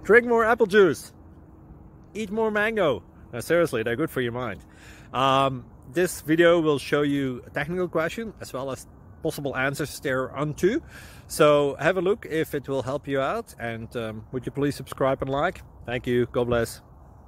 Drink more apple juice. Eat more mango. No, seriously, they're good for your mind. This video will show you a technical question as well as possible answers thereunto. So have a look if it will help you out, and would you please subscribe and like? Thank you. God bless.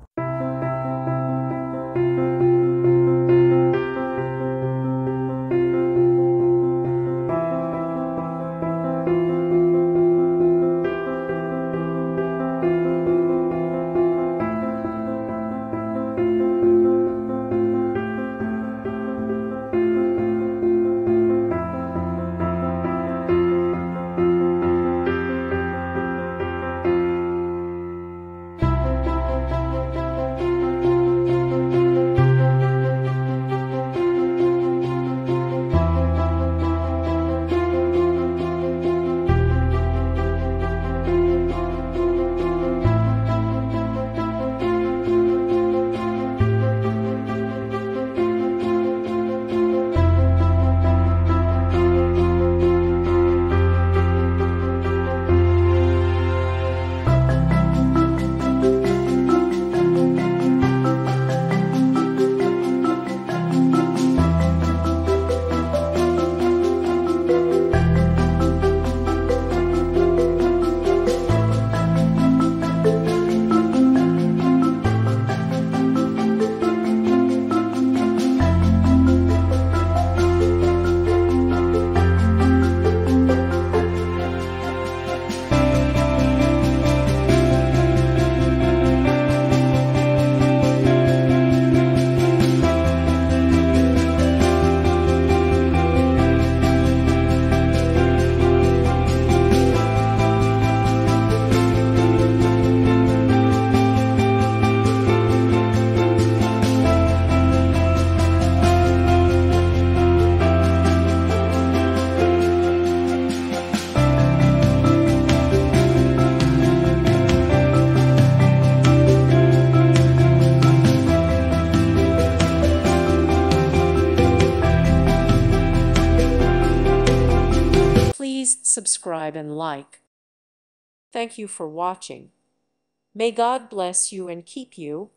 Please subscribe and like. Thank you for watching. May God bless you and keep you.